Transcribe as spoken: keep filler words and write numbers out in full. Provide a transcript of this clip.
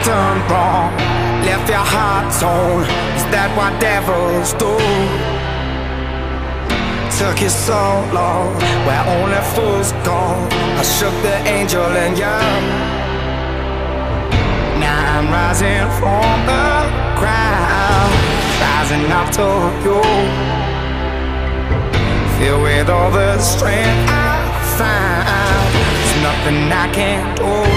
done wrong? Left your heart torn. Is that what devils do? Took you so long, where only fools go. I shook the angel in you. Now I'm rising from the ground, rising up to you. Filled with all the strength I find, there's nothing I can't do.